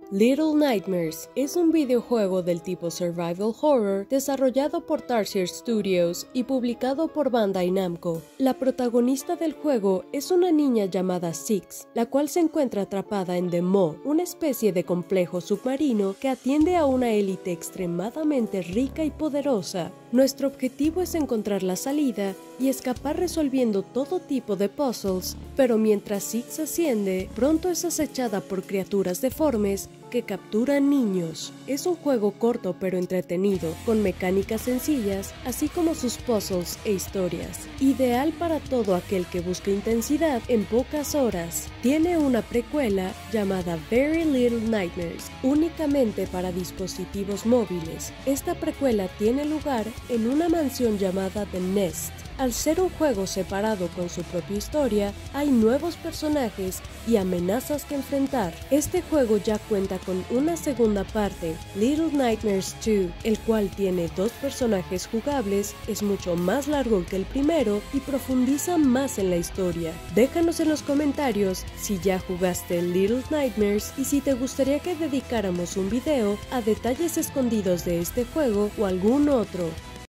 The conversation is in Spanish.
Little Nightmares es un videojuego del tipo Survival Horror desarrollado por Tarsier Studios y publicado por Bandai Namco. La protagonista del juego es una niña llamada Six, la cual se encuentra atrapada en The Maw, una especie de complejo submarino que atiende a una élite extremadamente rica y poderosa. Nuestro objetivo es encontrar la salida y escapar resolviendo todo tipo de puzzles, pero mientras Six asciende, pronto es acechada por criaturas deformes que capturan niños. Es un juego corto pero entretenido, con mecánicas sencillas, así como sus puzzles e historias. Ideal para todo aquel que busque intensidad en pocas horas. Tiene una precuela llamada Very Little Nightmares, únicamente para dispositivos móviles. Esta precuela tiene lugar en una mansión llamada The Nest. Al ser un juego separado con su propia historia, hay nuevos personajes y amenazas que enfrentar. Este juego ya cuenta con una segunda parte, Little Nightmares 2, el cual tiene 2 personajes jugables, es mucho más largo que el primero y profundiza más en la historia. Déjanos en los comentarios si ya jugaste Little Nightmares y si te gustaría que dedicáramos un video a detalles escondidos de este juego o algún otro.